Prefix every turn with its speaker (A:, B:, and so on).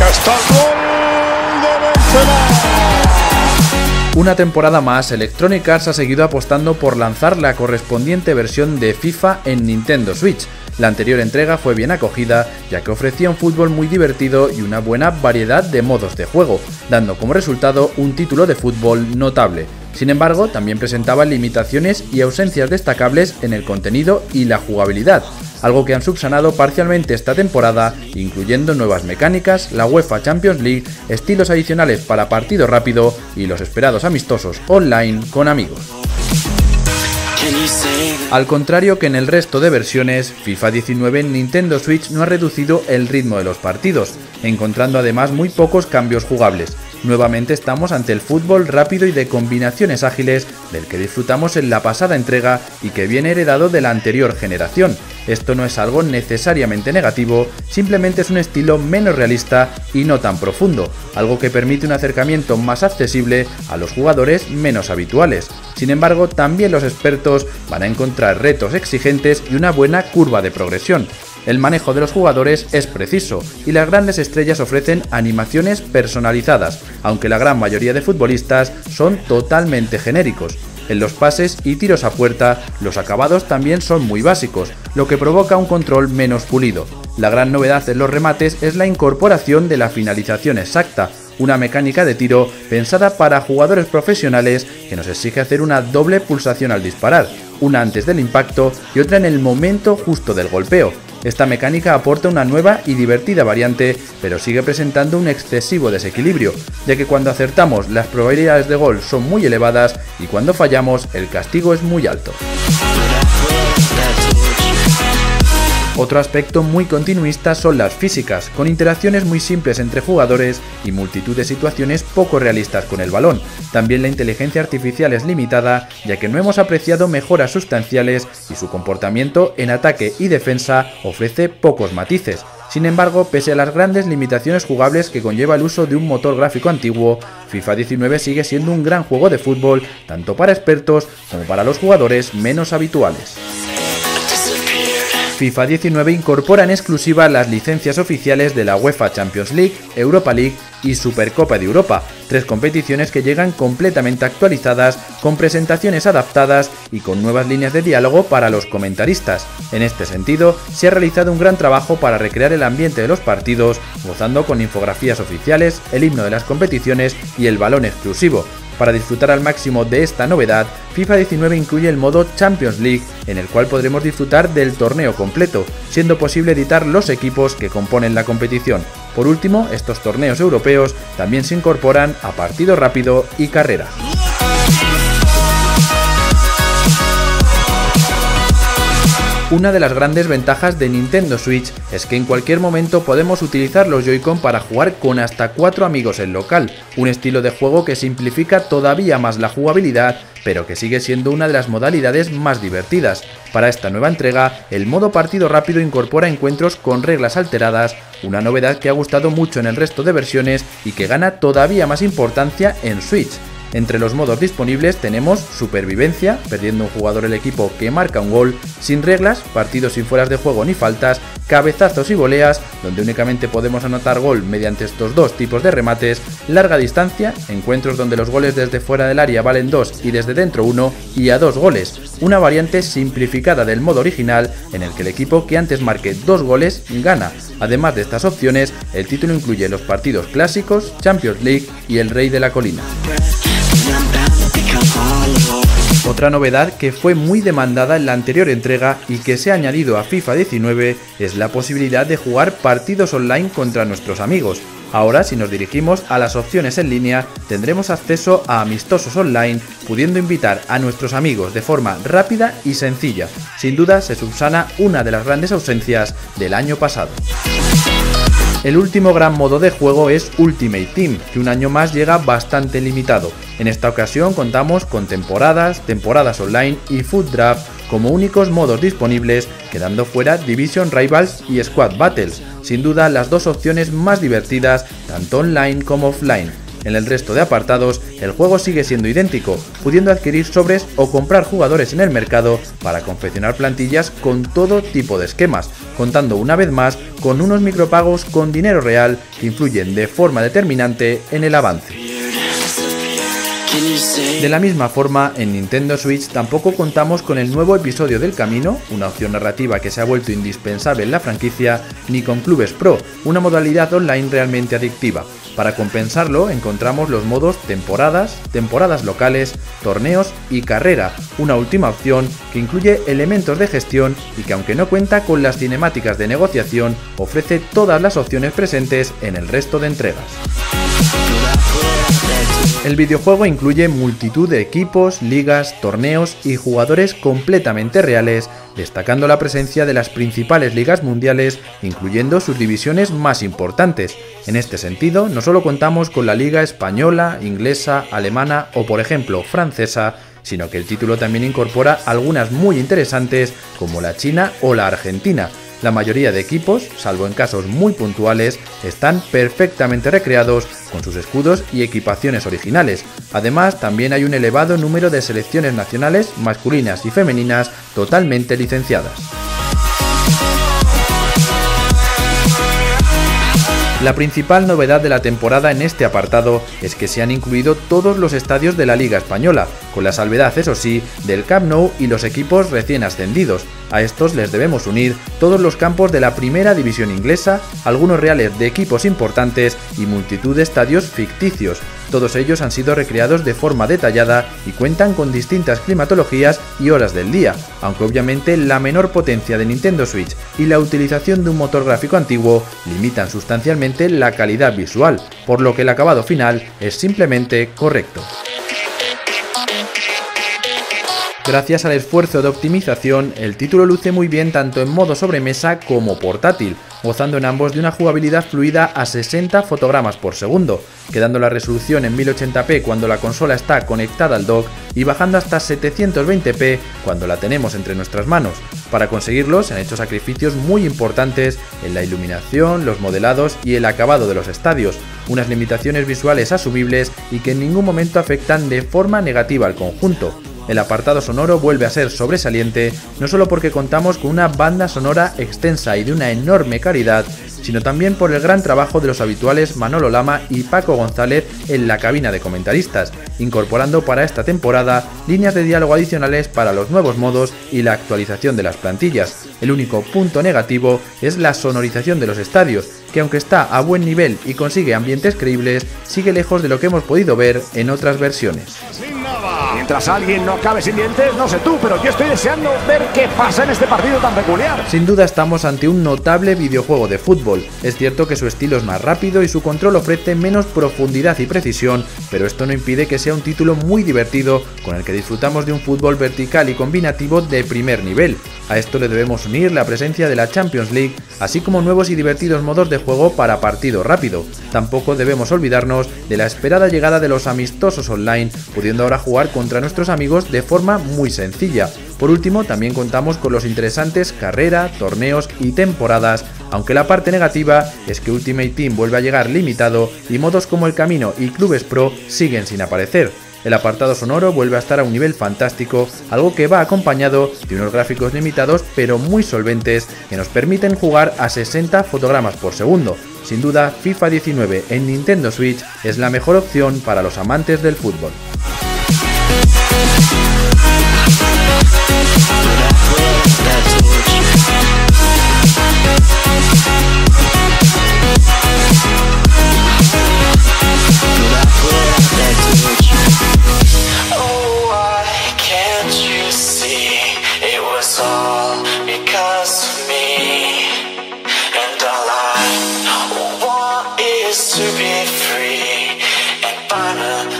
A: está el gol de Benzema.
B: Una temporada más, Electronic Arts ha seguido apostando por lanzar la correspondiente versión de FIFA en Nintendo Switch. La anterior entrega fue bien acogida, ya que ofrecía un fútbol muy divertido y una buena variedad de modos de juego, dando como resultado un título de fútbol notable. Sin embargo, también presentaba limitaciones y ausencias destacables en el contenido y la jugabilidad, algo que han subsanado parcialmente esta temporada, incluyendo nuevas mecánicas, la UEFA Champions League, estilos adicionales para partido rápido y los esperados amistosos online con amigos. Al contrario que en el resto de versiones, FIFA 19 en Nintendo Switch no ha reducido el ritmo de los partidos, encontrando además muy pocos cambios jugables. Nuevamente estamos ante el fútbol rápido y de combinaciones ágiles del que disfrutamos en la pasada entrega y que viene heredado de la anterior generación. Esto no es algo necesariamente negativo, simplemente es un estilo menos realista y no tan profundo, algo que permite un acercamiento más accesible a los jugadores menos habituales. Sin embargo, también los expertos van a encontrar retos exigentes y una buena curva de progresión. El manejo de los jugadores es preciso y las grandes estrellas ofrecen animaciones personalizadas, aunque la gran mayoría de futbolistas son totalmente genéricos. En los pases y tiros a puerta, los acabados también son muy básicos, lo que provoca un control menos pulido. La gran novedad en los remates es la incorporación de la finalización exacta, una mecánica de tiro pensada para jugadores profesionales que nos exige hacer una doble pulsación al disparar, una antes del impacto y otra en el momento justo del golpeo. Esta mecánica aporta una nueva y divertida variante, pero sigue presentando un excesivo desequilibrio, ya que cuando acertamos las probabilidades de gol son muy elevadas y cuando fallamos el castigo es muy alto. Otro aspecto muy continuista son las físicas, con interacciones muy simples entre jugadores y multitud de situaciones poco realistas con el balón. También la inteligencia artificial es limitada, ya que no hemos apreciado mejoras sustanciales y su comportamiento en ataque y defensa ofrece pocos matices. Sin embargo, pese a las grandes limitaciones jugables que conlleva el uso de un motor gráfico antiguo, FIFA 19 sigue siendo un gran juego de fútbol, tanto para expertos como para los jugadores menos habituales. FIFA 19 incorpora en exclusiva las licencias oficiales de la UEFA Champions League, Europa League y Supercopa de Europa, 3 competiciones que llegan completamente actualizadas, con presentaciones adaptadas y con nuevas líneas de diálogo para los comentaristas. En este sentido, se ha realizado un gran trabajo para recrear el ambiente de los partidos, gozando con infografías oficiales, el himno de las competiciones y el balón exclusivo. Para disfrutar al máximo de esta novedad, FIFA 19 incluye el modo Champions League, en el cual podremos disfrutar del torneo completo, siendo posible editar los equipos que componen la competición. Por último, estos torneos europeos también se incorporan a partido rápido y carrera. Una de las grandes ventajas de Nintendo Switch es que en cualquier momento podemos utilizar los Joy-Con para jugar con hasta 4 amigos en local, un estilo de juego que simplifica todavía más la jugabilidad, pero que sigue siendo una de las modalidades más divertidas. Para esta nueva entrega, el modo partido rápido incorpora encuentros con reglas alteradas, una novedad que ha gustado mucho en el resto de versiones y que gana todavía más importancia en Switch. Entre los modos disponibles tenemos Supervivencia, perdiendo un jugador el equipo que marca un gol, Sin reglas, partidos sin fueras de juego ni faltas, Cabezazos y voleas, donde únicamente podemos anotar gol mediante estos dos tipos de remates, Larga distancia, encuentros donde los goles desde fuera del área valen 2 y desde dentro 1, y a 2 goles, una variante simplificada del modo original en el que el equipo que antes marque 2 goles gana. Además de estas opciones, el título incluye los partidos clásicos, Champions League y el Rey de la Colina. Otra novedad que fue muy demandada en la anterior entrega y que se ha añadido a FIFA 19 es la posibilidad de jugar partidos online contra nuestros amigos. Ahora, si nos dirigimos a las opciones en línea, tendremos acceso a amistosos online, pudiendo invitar a nuestros amigos de forma rápida y sencilla. Sin duda, se subsana una de las grandes ausencias del año pasado. El último gran modo de juego es Ultimate Team, que un año más llega bastante limitado. En esta ocasión contamos con temporadas online y Foot Draft como únicos modos disponibles, quedando fuera Division Rivals y Squad Battles, sin duda las dos opciones más divertidas tanto online como offline. En el resto de apartados, el juego sigue siendo idéntico, pudiendo adquirir sobres o comprar jugadores en el mercado para confeccionar plantillas con todo tipo de esquemas, contando una vez más con unos micropagos con dinero real que influyen de forma determinante en el avance. De la misma forma, en Nintendo Switch tampoco contamos con el nuevo episodio del camino, una opción narrativa que se ha vuelto indispensable en la franquicia, ni con Clubes Pro, una modalidad online realmente adictiva. Para compensarlo, encontramos los modos temporadas, temporadas locales, torneos y carrera, una última opción que incluye elementos de gestión y que, aunque no cuenta con las cinemáticas de negociación, ofrece todas las opciones presentes en el resto de entregas. El videojuego incluye multitud de equipos, ligas, torneos y jugadores completamente reales, destacando la presencia de las principales ligas mundiales, incluyendo sus divisiones más importantes. En este sentido, no solo contamos con la liga española, inglesa, alemana o, por ejemplo, francesa, sino que el título también incorpora algunas muy interesantes como la china o la argentina. La mayoría de equipos, salvo en casos muy puntuales, están perfectamente recreados con sus escudos y equipaciones originales. Además, también hay un elevado número de selecciones nacionales masculinas y femeninas totalmente licenciadas. La principal novedad de la temporada en este apartado es que se han incluido todos los estadios de la Liga Española, con la salvedad, eso sí, del Camp Nou y los equipos recién ascendidos. A estos les debemos unir todos los campos de la primera división inglesa, algunos reales de equipos importantes y multitud de estadios ficticios. Todos ellos han sido recreados de forma detallada y cuentan con distintas climatologías y horas del día, aunque obviamente la menor potencia de Nintendo Switch y la utilización de un motor gráfico antiguo limitan sustancialmente la calidad visual, por lo que el acabado final es simplemente correcto. Gracias al esfuerzo de optimización, el título luce muy bien tanto en modo sobremesa como portátil, gozando en ambos de una jugabilidad fluida a 60 fotogramas por segundo, quedando la resolución en 1080p cuando la consola está conectada al dock y bajando hasta 720p cuando la tenemos entre nuestras manos. Para conseguirlo se han hecho sacrificios muy importantes en la iluminación, los modelados y el acabado de los estadios, unas limitaciones visuales asumibles y que en ningún momento afectan de forma negativa al conjunto. El apartado sonoro vuelve a ser sobresaliente, no solo porque contamos con una banda sonora extensa y de una enorme calidad, sino también por el gran trabajo de los habituales Manolo Lama y Paco González en la cabina de comentaristas, incorporando para esta temporada líneas de diálogo adicionales para los nuevos modos y la actualización de las plantillas. El único punto negativo es la sonorización de los estadios, que aunque está a buen nivel y consigue ambientes creíbles, sigue lejos de lo que hemos podido ver en otras versiones.
A: Mientras alguien no acabe sin dientes, no sé tú, pero yo estoy deseando ver qué pasa en este partido tan peculiar.
B: Sin duda estamos ante un notable videojuego de fútbol. Es cierto que su estilo es más rápido y su control ofrece menos profundidad y precisión, pero esto no impide que sea un título muy divertido con el que disfrutamos de un fútbol vertical y combinativo de primer nivel. A esto le debemos unir la presencia de la Champions League, así como nuevos y divertidos modos de juego para partido rápido. Tampoco debemos olvidarnos de la esperada llegada de los amistosos online, pudiendo ahora jugar contra nuestros amigos de forma muy sencilla. Por último, también contamos con los interesantes carrera, torneos y temporadas, aunque la parte negativa es que Ultimate Team vuelve a llegar limitado y modos como El Camino y Clubes Pro siguen sin aparecer. El apartado sonoro vuelve a estar a un nivel fantástico, algo que va acompañado de unos gráficos limitados pero muy solventes que nos permiten jugar a 60 fotogramas por segundo. Sin duda, FIFA 19 en Nintendo Switch es la mejor opción para los amantes del fútbol.
C: All because of me, and all I want is to be free and find a